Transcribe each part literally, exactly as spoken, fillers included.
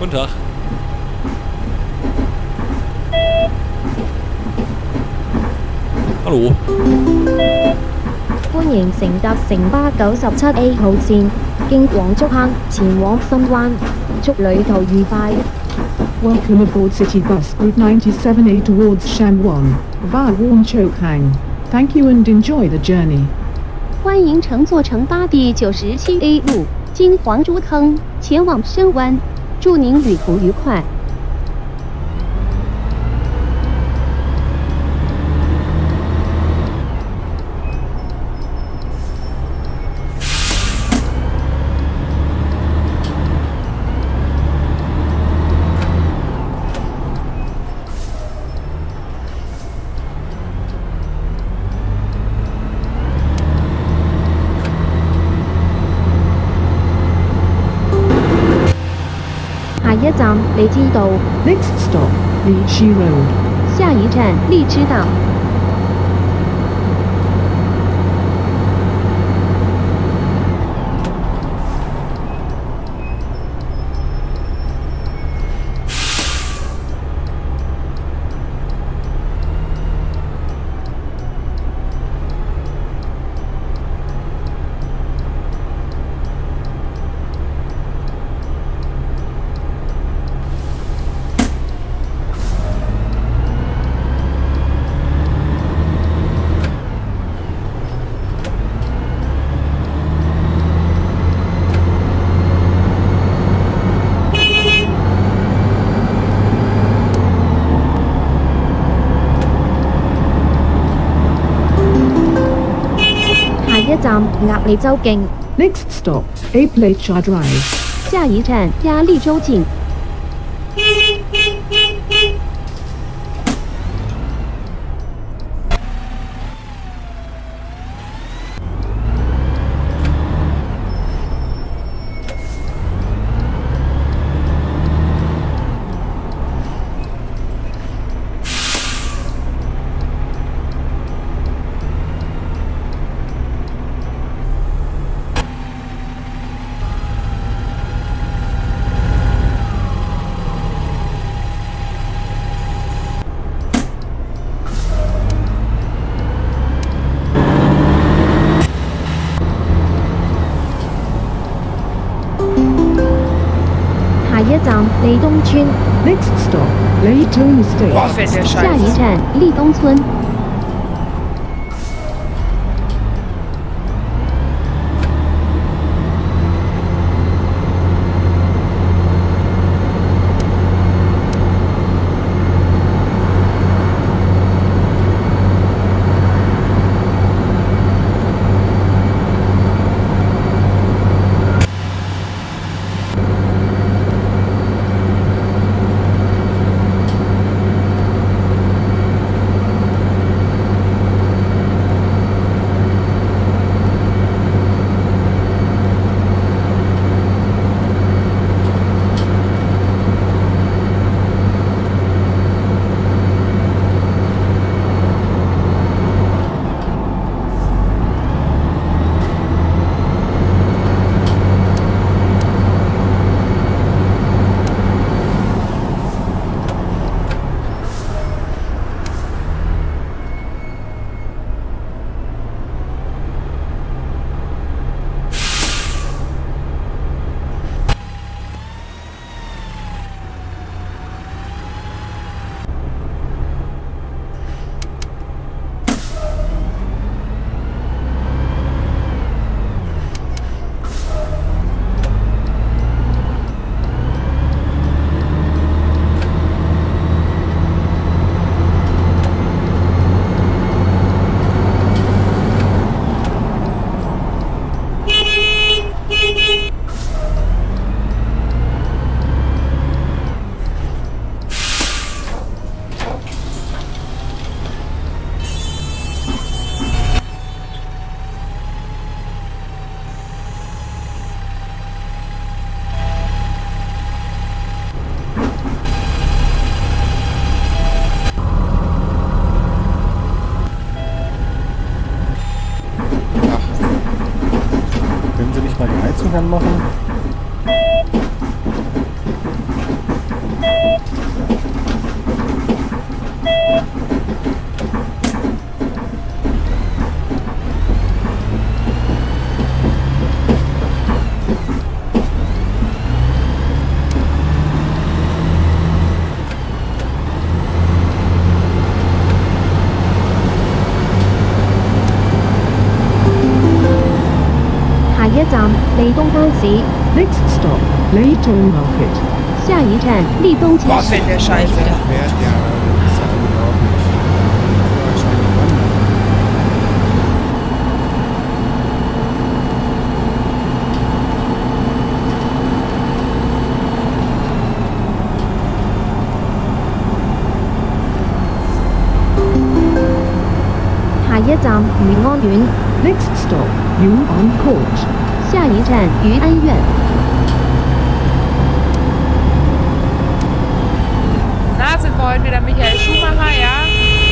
Guten Tag. Hallo. 歡迎乘搭城巴九十七 A 號線，經黃竹坑前往深灣，祝旅途愉快。 Welcome aboard City Bus Group ninety-seven A towards Shanwang, via Wangchokhang. Thank you and enjoy the journey. 欢迎乘坐城巴第九十七 A 路，经黄竹坑前往深湾，祝您旅途愉快。 下一站荔枝道， Next stop, Lichi Road. 下一站荔枝道。 下一站鴨脷洲徑， Next stop, A Plecha Drive. 下一站鸭荔洲径。 下一站利東村， Next stop, Leighton Estate. 下一站立东村。 Können Sie nicht mal die Heizung anmachen? 一站利東街市， Next stop, Leyton Market. 下一站立东街 Was 市。 für eine Scheiße. Fährt ja, das ist ja unglaublich. Wahrscheinlich wandern. "下一站漁安苑， Next stop, Yuan Court. 下一站余安苑。 Na, sind wir heute wieder Michael Schumacher, ja?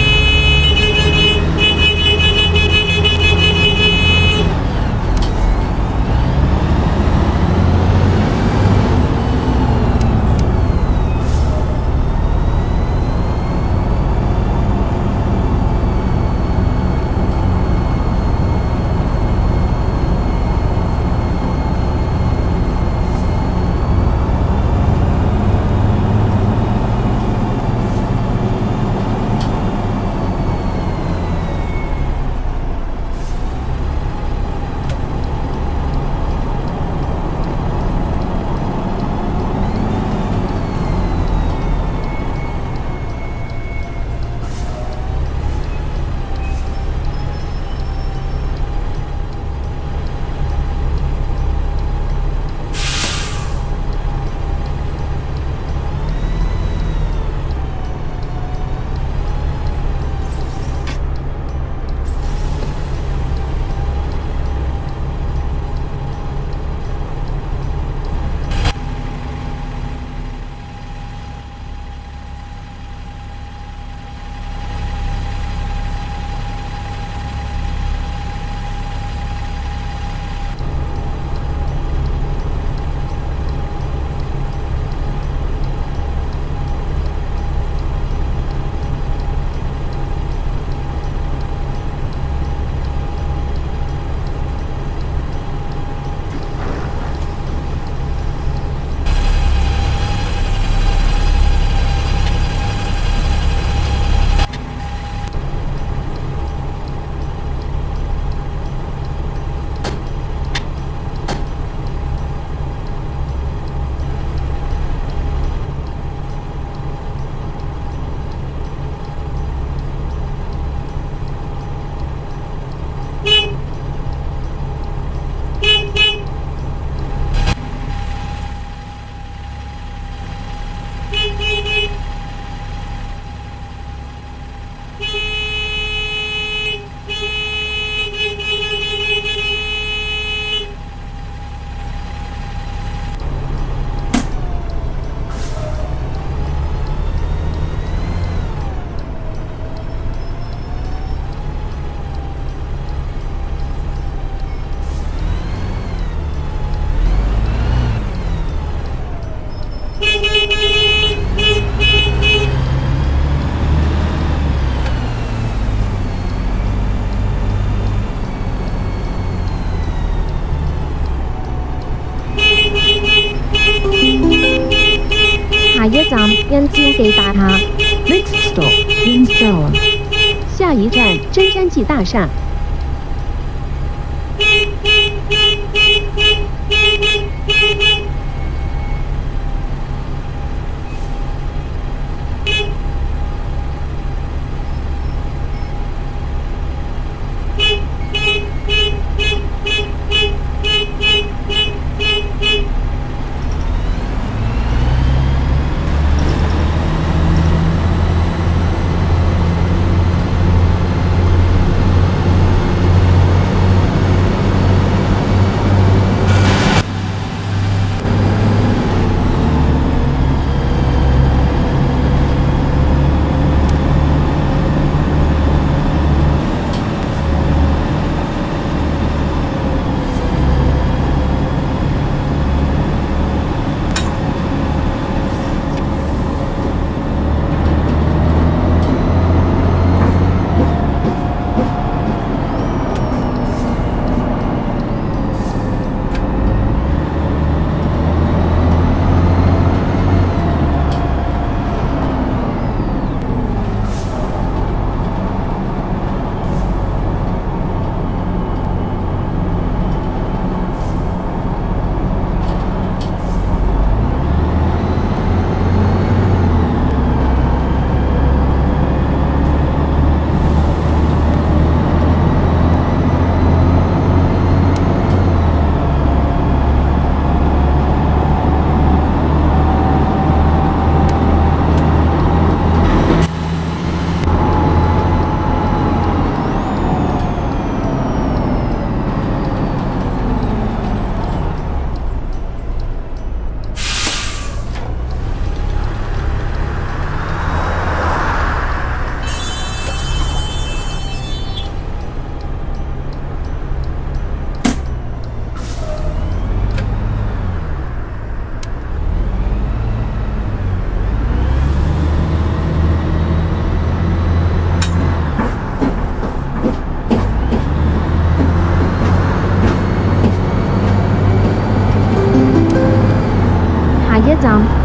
"下一站恩尖記大廈， Next stop, Prince Tower. 下一站真山记大厦。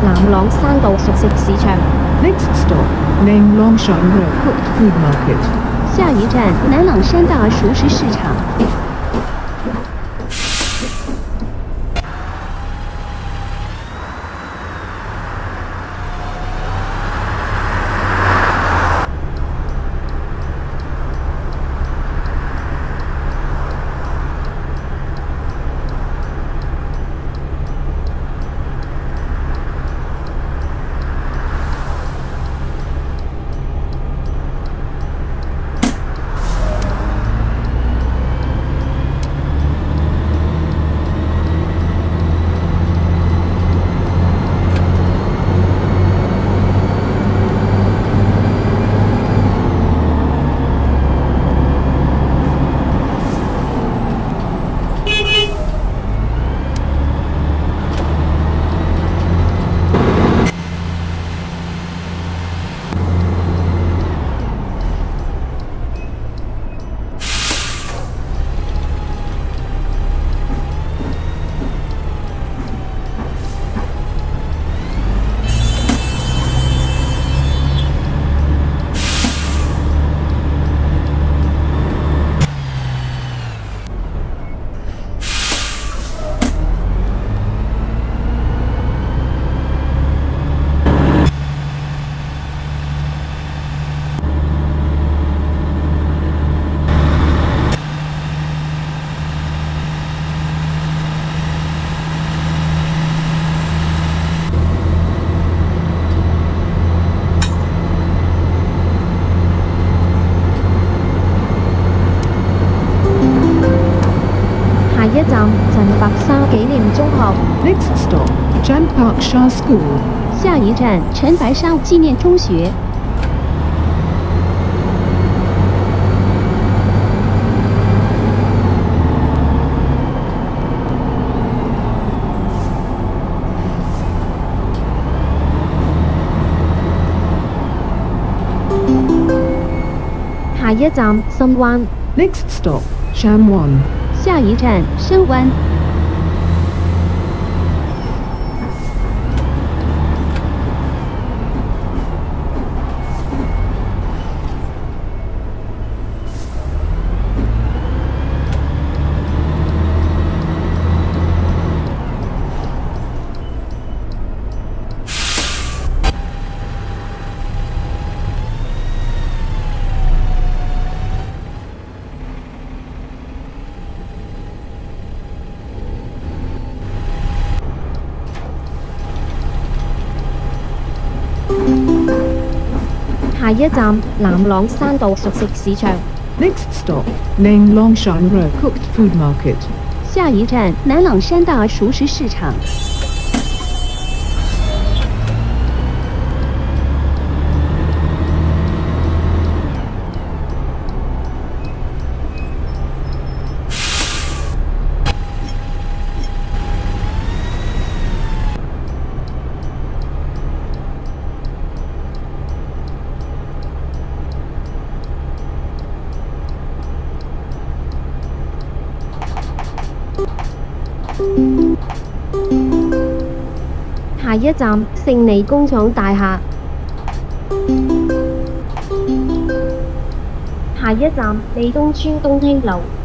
南朗山道熟食市場。 Next stop, Name Longshan Road Cooked Food Market. 下一站南朗山大熟食市场。 一站陳白沙紀念中學。 Next stop, Chan Park Shah School. 下一站陈白沙纪念中学。 下一站深灣。 Next stop, Sham One. 下一站深灣。 下一站南朗山道熟食市場。 Next stop, Name Longshan Road Cooked Food Market. 下一站南朗山大熟食市场。 下一站勝利工廠大廈。下一站利東村東興樓。